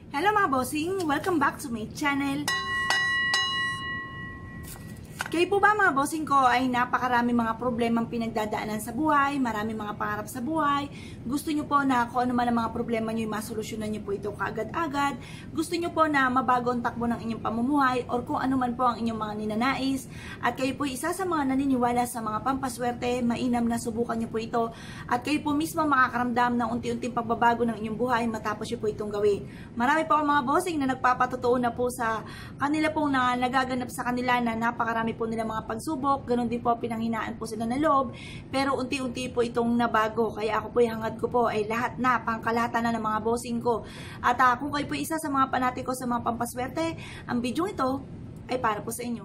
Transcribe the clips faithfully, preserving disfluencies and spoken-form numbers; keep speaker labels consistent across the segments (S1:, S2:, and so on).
S1: Hello mga bossing! Welcome back to my channel. Kayo po ba mga bossing ko ay napakarami mga problemang pinagdadaanan sa buhay, marami mga pangarap sa buhay, gusto nyo po na kung ano man ang mga problema nyo, masolusyonan nyo po ito kaagad-agad, gusto nyo po na mabago ang takbo ng inyong pamumuhay or kung ano man po ang inyong mga ninanais, at kayo po isa sa mga naniniwala sa mga pampaswerte, mainam na subukan nyo po ito at kayo po mismo makakaramdam ng unti-unting pagbabago ng inyong buhay matapos nyo po itong gawin. Marami po ang mga bossing na nagpapatotoo na po sa kanila pong na nagaganap sa kanila na napakarami po nila mga pagsubok, ganun din po pinanghinaan po sila ng loob, pero unti-unti po itong nabago. Kaya ako po yung hangad ko po ay lahat na, pangkalahatan na ng mga bossing ko. At uh, kung kayo po isa sa mga panatiko sa mga pampaswerte, ang video ito ay para po sa inyo.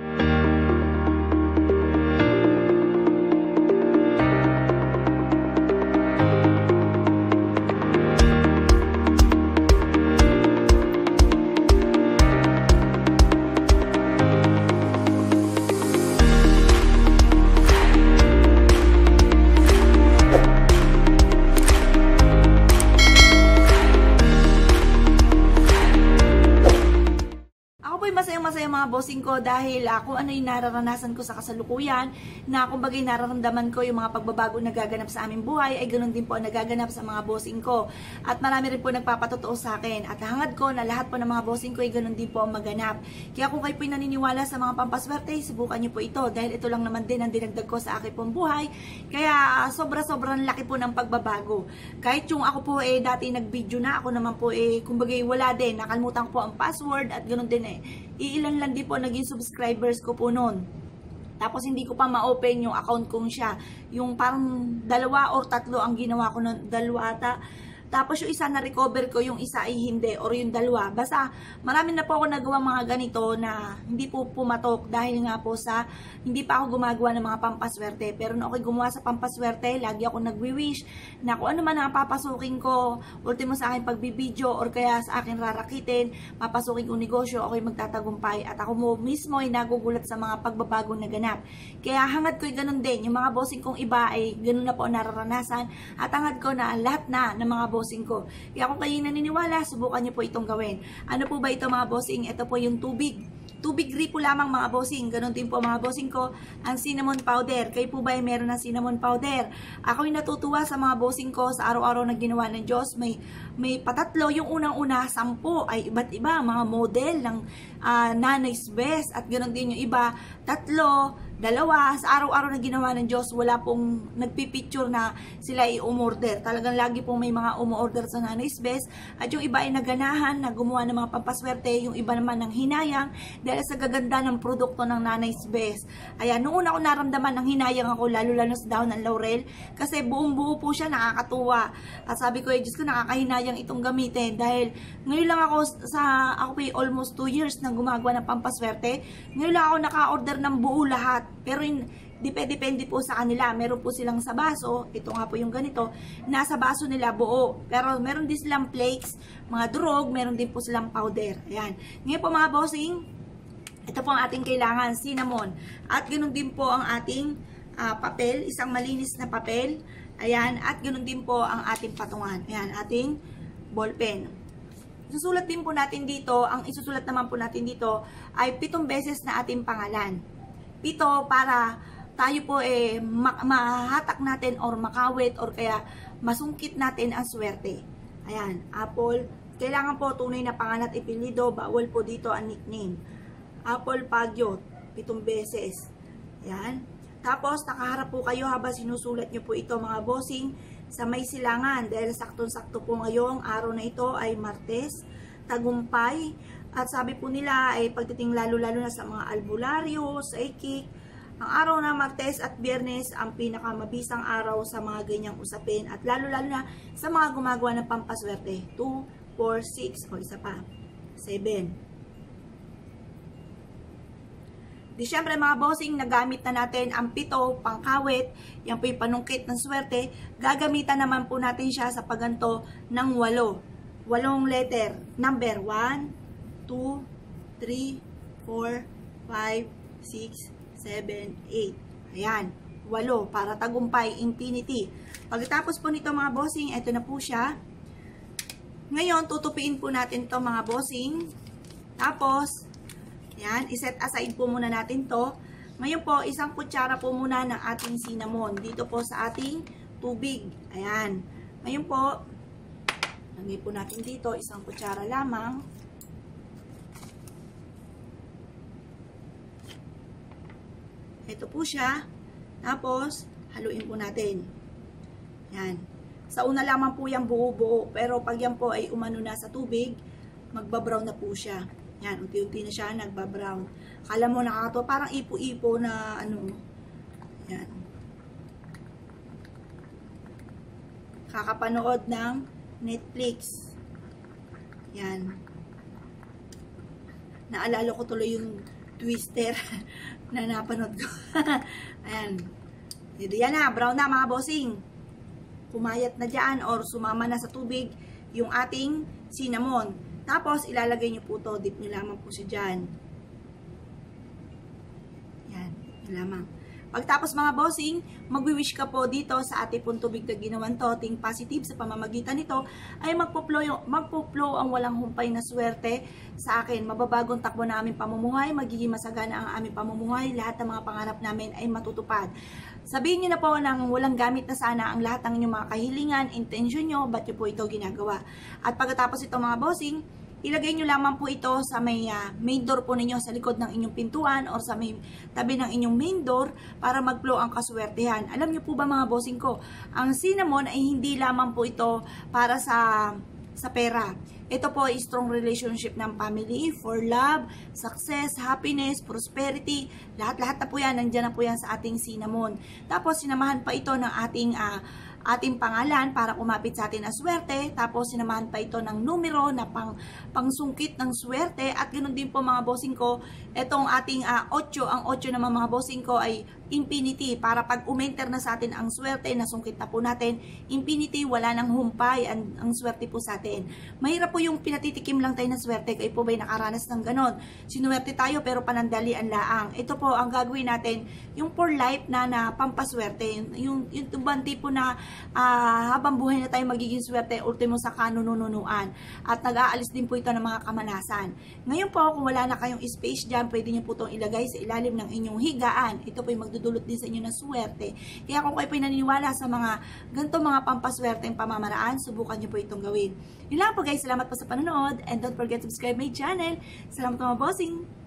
S1: Masayang-masaya mga bossing ko dahil uh, kung ano yung nararanasan ko sa kasalukuyan, na kumbagay nararamdaman ko yung mga pagbabago na gaganap sa aming buhay, ay ganoon din po nagaganap sa mga bossing ko. At marami rin po nagpapatotoo sa akin. At hangad ko na lahat po ng mga bossing ko ay ganoon din po ang maganap. Kaya kung kayo po naniniwala sa mga pampaswerte, subukan nyo po ito dahil ito lang naman din ang dinagdag ko sa akin pong buhay. Kaya uh, sobra-sobrang laki po ng pagbabago. Kahit yung ako po eh dati nag-video na, ako naman po eh kumbagay wala din, nakalimutan ko po ang password at ganoon din eh. Iilan lang din po naging subscribers ko po noon. Tapos hindi ko pa ma-open yung account kong siya. Yung parang dalawa or tatlo ang ginawa ko noon, dalawa ata. Tapos yung isa na-recover ko, yung isa ay hindi, or yung dalawa. Basta marami na po ako nagawa mga ganito na hindi po pumatok dahil nga po sa hindi pa ako gumagawa ng mga pampaswerte. Pero na ako'y gumawa sa pampaswerte, lagi ako nagwi-wish na kung ano man ang papasukin ko, ultimo sa akin pagbibideo or kaya sa akin rarakitin, papasukin kong negosyo, ako'y magtatagumpay. At ako mo mismo ay nagugulat sa mga pagbabagong naganap. Kaya hangad ko'y ganun din. Yung mga bossing kong iba ay ganun na po nararanasan. At hangad ko na lahat na ng mga bossing ko. Kaya kung kayo naniniwala, subukan nyo po itong gawin. Ano po ba ito mga bossing? Ito po yung tubig. Tubig gripo lamang mga bossing. Ganon din po mga bossing ko. Ang cinnamon powder. Kayo po ba ay meron ng cinnamon powder? Ako'y natutuwa sa mga bossing ko sa araw-araw na ginawa ng Diyos. May, may patatlo. Yung unang-una, sampo ay iba't iba. Mga model ng uh, Nanay's Best. At ganon din yung iba, tatlo, dalawa. Sa araw-araw na ginawa ng Diyos, wala pong nagpipicture na sila ay umorder. Talagang lagi pong may mga umorder sa Nanay's Best. At yung iba ay naganahan na gumawa ng mga pampaswerte. Yung iba naman ng hinayang dahil sa gaganda ng produkto ng Nanay's Best. Ayan, noong una ko naramdaman ng hinayang ako, lalo-lalo sa dahon ng laurel. Kasi buong-buo po siya, nakakatuwa. At sabi ko, eh, Diyos ko, nakakahinayang itong gamitin. Dahil ngayon lang ako, sa, ako po almost two years na gumagawa ng pampaswerte. Ngayon lang ako naka-order ng buo lahat. Pero in, depende po sa kanila. Meron po silang sa baso, ito nga po yung ganito, nasa baso nila buo. Pero meron din silang flakes, mga durog, meron din po silang powder. Ayan. Ngayon po mga bossing, ito po ang ating kailangan, cinnamon. At ganoon din po ang ating uh, papel, isang malinis na papel. Ayan. At ganoon din po ang ating patungan. Ayan, ating ballpen. Susulat din po natin dito, ang isusulat naman po natin dito ay pitong beses na ating pangalan. Pito para tayo po eh ma mahatak natin or makawit or kaya masungkit natin ang swerte. Ayan, Apple. Kailangan po tunay na pangalan at ipilido, bawal po dito ang nickname. Apple Pagyot, pitong beses. Ayan. Tapos nakaharap po kayo habang sinusulat nyo po ito mga bossing sa may silangan dahil saktong-sakto po ngayong araw na ito ay Martes, tagumpay. At sabi po nila ay pagdating lalo-lalo na sa mga albularyo, psychic, ang araw na Martes at Biyernes ang pinakamabisang araw sa mga ganyang usapin at lalo-lalo na sa mga gumagawa ng pampaswerte. two, four, six, o isa pa, seven. Di syempre mga bossing, nagamit na natin ang pito, pangkawit, yan po yung panungkit ng swerte. Gagamitan naman po natin siya sa pagganto ng walo. Walong letter, number one, two, three, four, five, six, seven, eight. Ayan, walo, para tagumpay, infinity. Pagkatapos po nito mga bossing, ito na po siya. Ngayon, tutupiin po natin to mga bossing. Tapos, yan, iset aside po muna natin to. Ngayon po, isang kutsara po muna ng ating cinnamon. Dito po sa ating tubig. Ayan. Ngayon po, lagay po natin dito, isang kutsara lamang. Ito po siya. Tapos, haluin po natin. Yan. Sa una lamang po yung buo-buo. Pero pag yan po ay umano na sa tubig, magbabrown na po siya. Yan, unti-unti na siya nagbabrown. Akala mo nakakatawa, parang ipo-ipo na ano. Yan. Kakapanood ng Netflix. Yan. Naalala ko tuloy yung Twister na napanood ko. Ayan. Yan na, brown na mga bossing. Kumayat na dyan or sumama na sa tubig yung ating cinnamon. Tapos, ilalagay nyo po to. Dip nyo lamang po siya dyan. Yan. Yan lamang. Pagtapos mga bossing, magwi-wish ka po dito sa ating pong tubig na ginawan to. Ting positive sa pamamagitan nito ay magpo-flow, magpo-flow ang walang humpay na swerte sa akin. Mababagong takbo na aming pamumuhay. Magiging masagana ang aming pamumuhay. Lahat ng mga pangarap namin ay matutupad. Sabihin niyo na po nang walang gamit na sana ang lahat ng inyong mga kahilingan, intention nyo, ba't nyo po ito ginagawa. At pagkatapos ito mga bossing, ilagay nyo lamang po ito sa may uh, main door po ninyo sa likod ng inyong pintuan or sa may tabi ng inyong main door para mag-flow ang kaswertehan. Alam nyo po ba mga bossing ko, ang cinnamon ay hindi lamang po ito para sa sa pera. Ito po ay strong relationship ng family, for love, success, happiness, prosperity, lahat-lahat na po yan, nandiyan na po yan sa ating cinnamon. Tapos sinamahan pa ito ng ating uh, ating pangalan para kumapit sa atin ang swerte. Tapos sinamahan pa ito ng numero na pang, pangsungkit ng swerte. At ganoon din po mga bossing ko, itong ating uh, otso, ang otso naman mga bossing ko ay infinity. Para pag umenter na sa atin ang swerte, nasungkit na po natin, infinity, wala nang humpay ang, ang swerte po sa atin. Mahirap po yung pinatitikim lang tayo ng swerte. Kayo po ba'y nakaranas ng ganon? Sinuwerte tayo pero panandalian laang. Ito po ang gagawin natin, yung for life na, na pampaswerte. Yung, yung tubang tipo na uh, habang buhay na tayo magiging swerte, ultimo sa kanununuan. At nag-aalis din po ito ng mga kamalasan. Ngayon po, kung wala na kayong space dyan, pwede nyo po itong ilagay sa ilalim ng inyong higaan. Ito po yung magdudulot din sa inyo ng swerte. Kaya kung kayo po naniniwala sa mga ganito mga pampaswerte ng pamamaraan, subukan nyo po itong gawin. Yun lang po guys, salamat po sa panonood and don't forget to subscribe my channel. Salamat mga bossing!